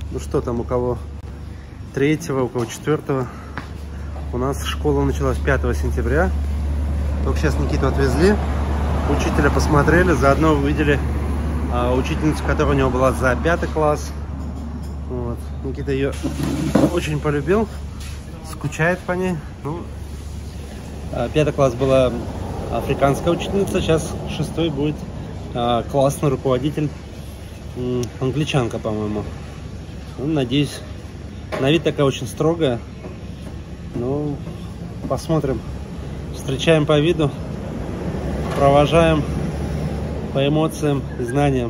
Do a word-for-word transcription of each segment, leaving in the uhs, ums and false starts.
Ну что там у кого третьего, у кого четвертого. У нас школа началась пятого сентября. Только сейчас Никиту отвезли. Учителя посмотрели. Заодно увидели а, учительницу, которая у него была за пятый класс. Вот. Никита ее очень полюбил. Скучает по ней. Ну, а, пятый класс была африканская учительница. Сейчас шестой будет а, классный руководитель. М, англичанка, по-моему. Ну, надеюсь, на вид такая очень строгая. Ну, посмотрим. Встречаем по виду, провожаем по эмоциям и знаниям.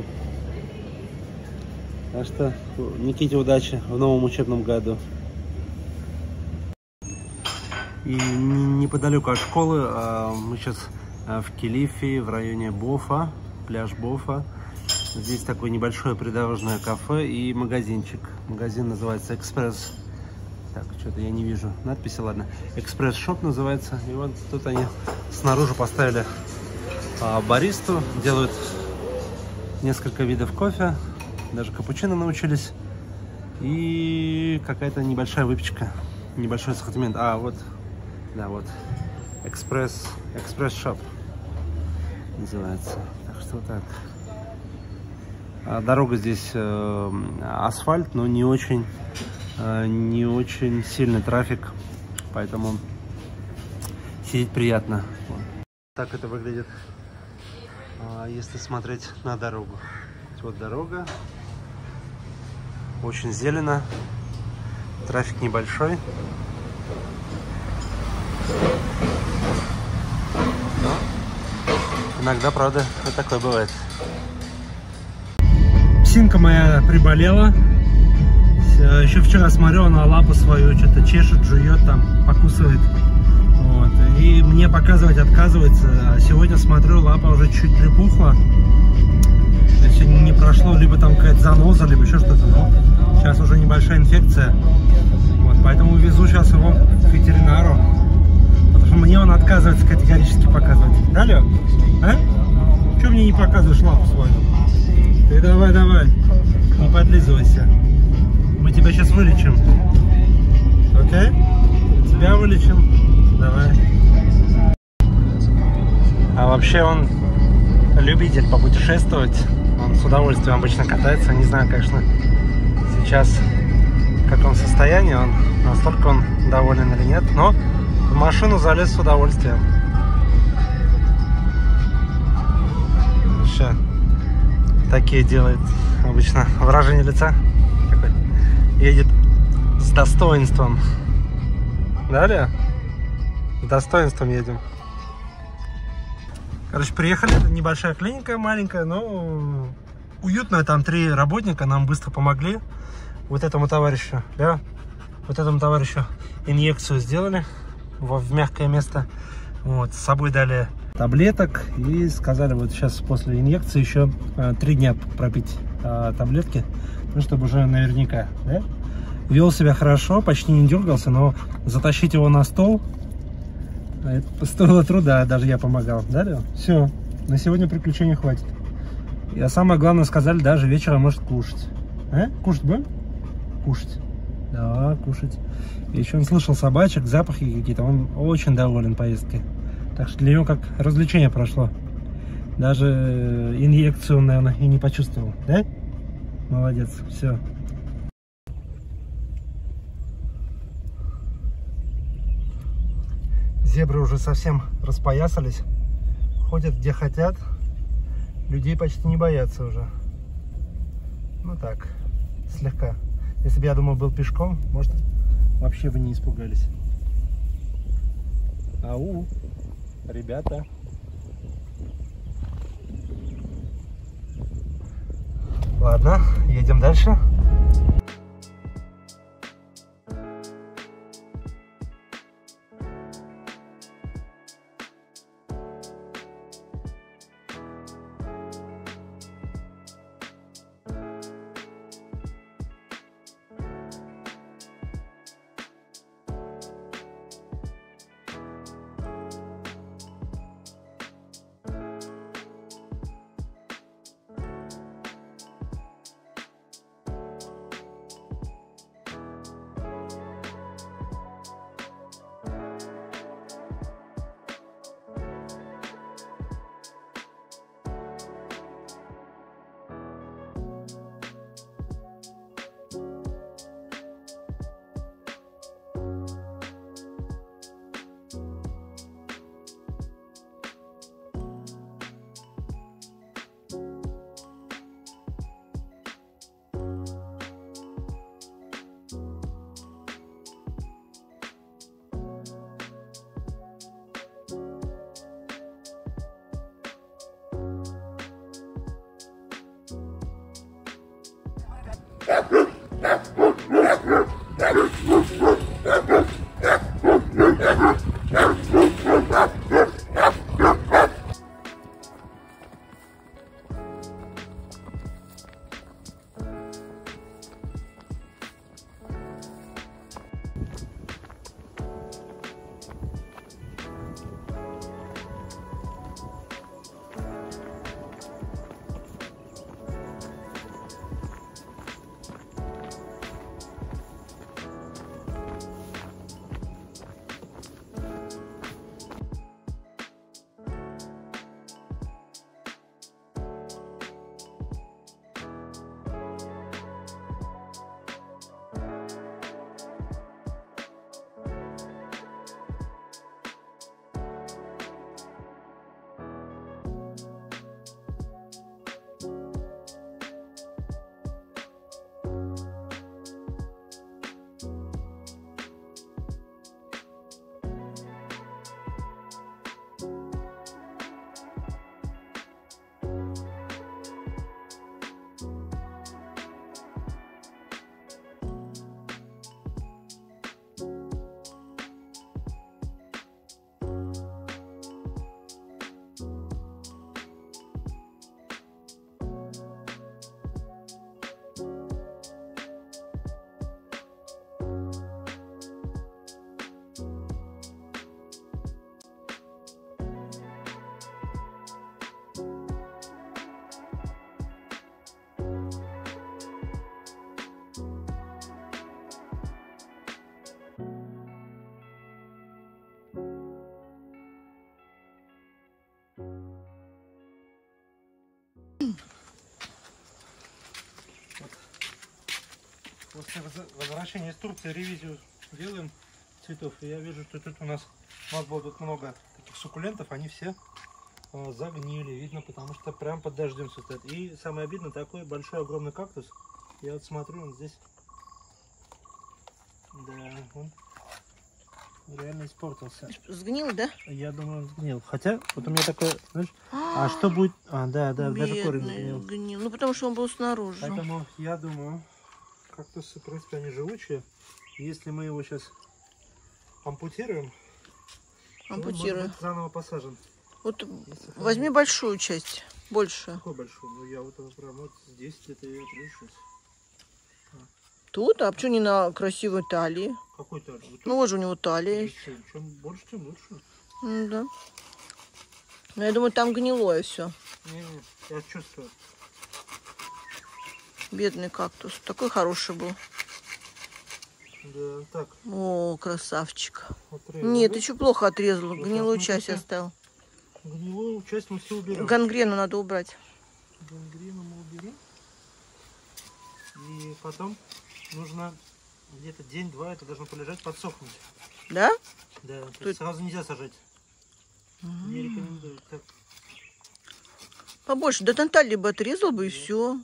Так что Никите удачи в новом учебном году. И неподалеку от школы мы сейчас в Килифе, в районе Бофа, пляж Бофа. Здесь такое небольшое придорожное кафе и магазинчик. Магазин называется Экспресс. Так, что-то я не вижу надписи, ладно. Экспресс-шоп называется. И вот тут они снаружи поставили а, баристу. Делают несколько видов кофе. Даже капучино научились. И какая-то небольшая выпечка. Небольшой ассортимент. А, вот. Да, вот. Экспресс. Экспресс-шоп называется. Так что вот так. Дорога здесь э, асфальт, но не очень, э, не очень сильный трафик, поэтому сидеть приятно. Вот. Так это выглядит, э, если смотреть на дорогу. Вот дорога, очень зелено, трафик небольшой. Но иногда, правда, вот такое бывает. Псинка моя приболела. Еще вчера смотрю, она лапу свою что-то чешет, жует там, покусывает. Вот. И мне показывать отказывается. А сегодня смотрю, лапа уже чуть припухла. Еще не прошло, либо там какая-то заноза, либо еще что-то. Но сейчас уже небольшая инфекция. Вот. Поэтому везу сейчас его к ветеринару. Потому что мне он отказывается категорически показывать. Да, Лё? А? Чего мне не показываешь лапу свою? Ты давай, давай, не подлизывайся. Мы тебя сейчас вылечим. Окей? Тебя вылечим. Давай. А вообще он любитель попутешествовать. Он с удовольствием обычно катается. Не знаю, конечно, сейчас в каком состоянии он, настолько он доволен или нет. Но в машину залез с удовольствием. Сейчас. Такие делает обычно выражение лица. Такой. Едет с достоинством. Далее? С достоинством едем. Короче, приехали. Небольшая клиника, маленькая, но уютная. Там три работника нам быстро помогли. Вот этому товарищу, да? Вот этому товарищу инъекцию сделали в, в мягкое место. Вот, с собой дали таблеток и сказали, вот сейчас после инъекции еще а, три дня пропить а, таблетки, ну, чтобы уже наверняка, да? Вел себя хорошо, почти не дергался, но затащить его на стол это стоило труда, даже я помогал, да, Лё? Все, на сегодня приключений хватит. И а самое главное, сказали, даже вечером может кушать. А? Кушать будем? Кушать. Да, кушать. И еще он слышал собачек, запахи какие-то, он очень доволен поездкой. Так что для него как развлечение прошло. Даже инъекцию он, наверное, и не почувствовал. Да? Молодец. Все. Зебры уже совсем распоясались. Ходят где хотят. Людей почти не боятся уже. Ну так, слегка. Если бы, я думаю, был пешком, может, вообще бы не испугались. Ау! Ребята. Ладно, едем дальше. Вот. После возвращения из Турции ревизию делаем цветов. И я вижу, что тут у нас, у нас было тут много таких суккулентов, они все э, загнили, видно, потому что прям под дождем цветет. И самое обидное, такой большой огромный кактус. Я вот смотрю, он здесь, да, он реально испортился. Сгнил, да? Я думаю, он сгнил. Хотя, вот у меня такое, знаешь, а что будет? А, да, да, даже корень сгнил. Гнил. Ну, потому что он был снаружи. Поэтому я думаю, кактусы, в принципе, они живучие. Если мы его сейчас ампутируем, ампутируем, он может быть заново посажен. Вот возьми большую часть, больше. Какой большой? Ну, я вот прям вот здесь где-то я отрежу сейчас. Тут? А почему не на красивой талии? Какой талии? Вот ну вот же у него талия. Чем больше, тем лучше. Ну, да. Но я думаю, там гнилое все. Не, не, я чувствую. Бедный кактус. Такой хороший был. Да, так. О, красавчик. Отрезал. Нет, еще плохо отрезал. Вот гнилую часть оставил. Гнилую часть мы все уберем. Гангрену надо убрать. Гангрену мы уберем. И потом нужно где-то день-два это должно полежать, подсохнуть. Да? Да, Тут... сразу нельзя сажать. Mm-hmm. Не рекомендую. Так. Побольше. До тантали бы отрезал бы, да. И все.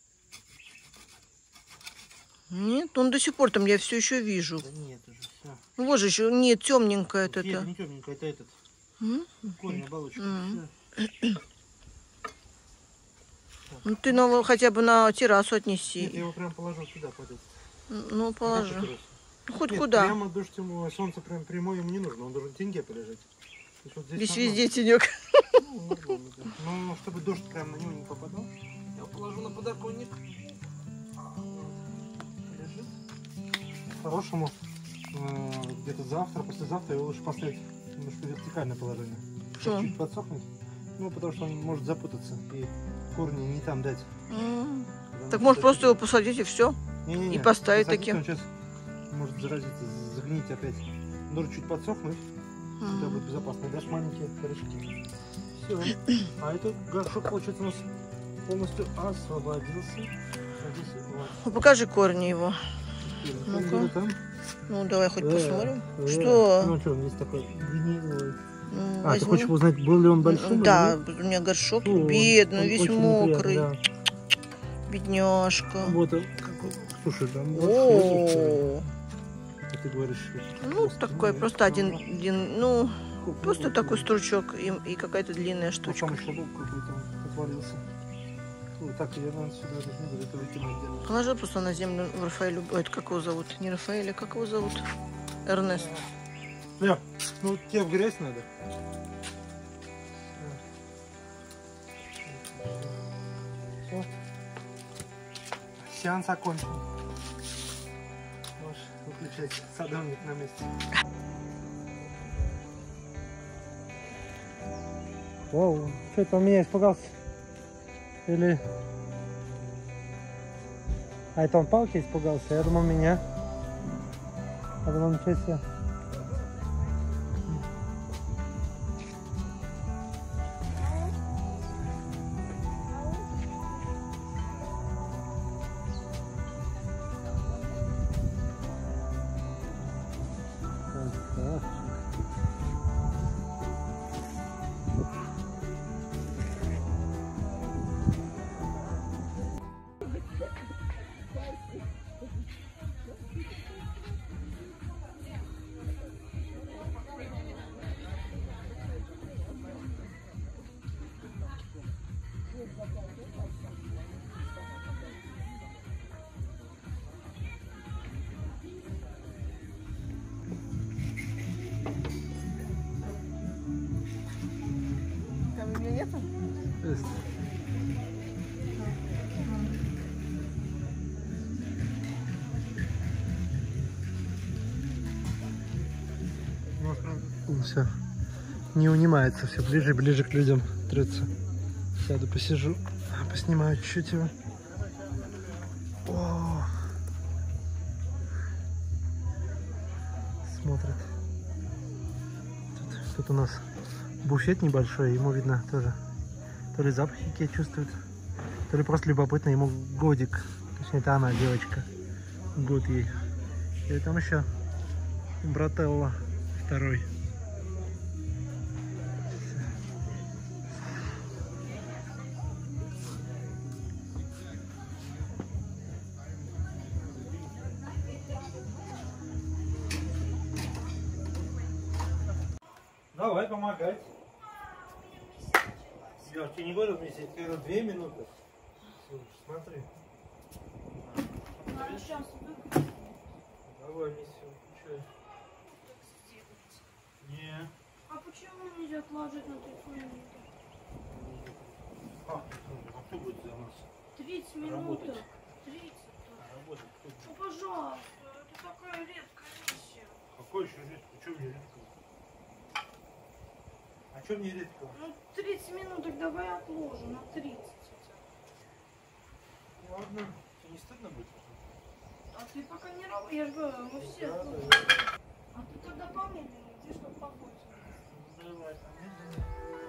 Нет, он до сих пор там, я все еще вижу. Да нет, уже все. Ну вот же еще, нет, темненькое это. Нет, не темненькое, это этот. Mm-hmm. Корень, оболочка. Mm-hmm. Ну ты на, хотя бы на террасу отнеси. Нет, я его прям положу туда, под это. Ну, положи. Ну, хоть нет, куда. Прямо дождь ему, солнце прям прямое ему не нужно, он должен в тенге полежать. Вот здесь, здесь везде тенек. Ну, нормально, да. Но чтобы дождь прям на него не попадал, я его положу на подоконник. Лежит. По-хорошему, э, где-то завтра, послезавтра его лучше поставить немножко вертикальное положение. Чтобы чуть подсохнуть. Ну, потому что он может запутаться и корни не там дать. Mm. Так может просто его посадить и все? Не, не, не. И поставить Посадить, таким? Он сейчас может заразиться, загнить опять. Нужно чуть подсохнуть. Mm. Тогда будет безопасно. Дашь маленькие корешки. Все. А этот горшок, получается, у нас полностью освободился. Здесь, вот. Ну, покажи корни его. Ну-ка. Ну, давай хоть э, посмотрим. Э, что? Ну, что, он здесь такой гнилой. Ну, а, возьми. ты хочешь узнать, был ли он большой? Да, или? У меня горшок ну, бедный, он, он весь мокрый. Да. Бедняжка. Вот он какой. Слушай, там О, ты говоришь, ну, такой, ну, просто один, один, ну, сколько просто вот такой стручок и, и какая-то длинная штучка. А там еще какой-то отвалился. Ну, так, я, наверное, сюда даже не буду, это выкинуть. Положил просто на землю Рафаэлю, это как его зовут? Не Рафаэля, как его зовут? Эрнест. Я, ну, тебе в грязь надо. Все. Сеанс окончен. Можешь выключать, садовник на месте. Воу, что это он меня испугался? Или... А это он палки испугался? Я думал меня. Я думал, ничего себе. Там у меня нету? Есть. Все. Не унимается, все ближе и ближе к людям трется. Сяду, посижу, поснимаю чуть-чуть его. О! Смотрит. Тут, тут у нас буфет небольшой, ему видно тоже. То ли запахи какие чувствует. То ли просто любопытно, ему годик. Точнее, это она, девочка. Год ей. И там еще брателло второй. Давай, помогай. Я тебе не говорил вместе, я говорю, две минуты. Слушай, смотри. А сейчас выключу. Давай, миссию, включай. Не. А почему нельзя отложить на тридцать минут? А, а кто будет за нас? тридцать минут. Работать. тридцать. Работать кто будет? Ну, пожалуйста, это такая редкая миссия. Какой еще редко? Что мне редко? А что мне редко? Ну, тридцать минут, так давай отложим на тридцать. Ладно. Тебе не стыдно будет? А ты пока не работаешь, я же говорю, мы все Да, тут. да, да. А ты тогда помедленнее, где чтобы побольше. Давай, помедленнее.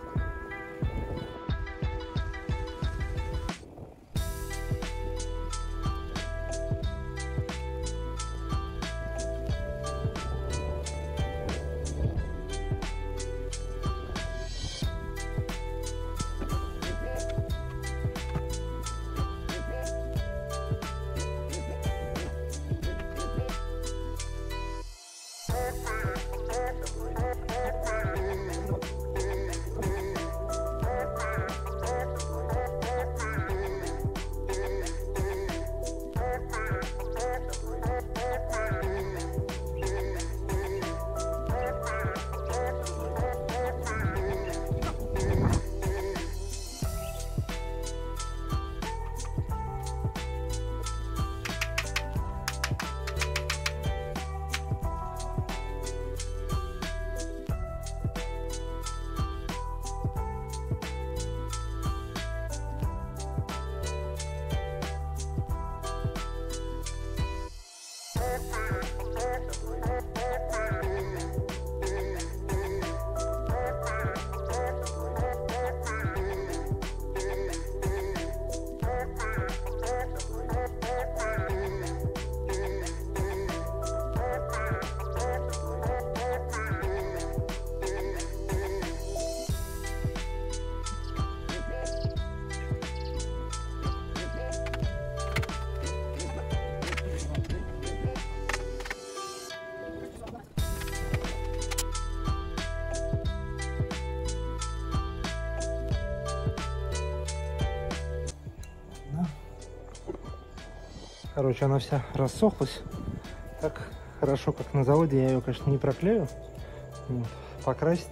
Короче, она вся рассохлась. Так хорошо, как на заводе, я ее, конечно, не проклею. Вот. Покрасить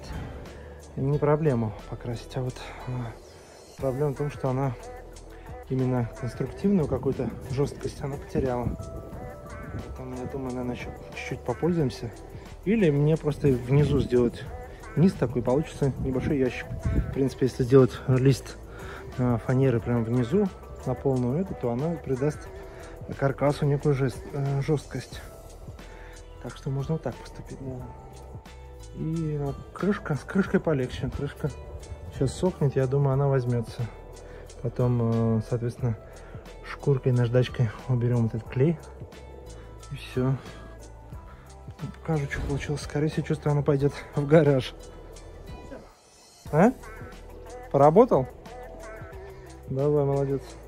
не проблема покрасить, а вот а, проблема в том, что она именно конструктивную какую-то жесткость она потеряла. Поэтому я думаю, наверное, еще чуть-чуть попользуемся. Или мне просто внизу сделать низ такой, получится небольшой ящик. В принципе, если сделать лист а, фанеры прямо внизу на полную эту, то она придаст каркасу некую жест, э, жесткость. Так что можно вот так поступить. Да. И ну, крышка, с крышкой полегче. Крышка сейчас сохнет, я думаю, она возьмется. Потом, э, соответственно, шкуркой, наждачкой уберем этот клей. И все. Покажу, что получилось. Скорее всего, чувствую, она пойдет в гараж. А? Поработал? Давай, молодец.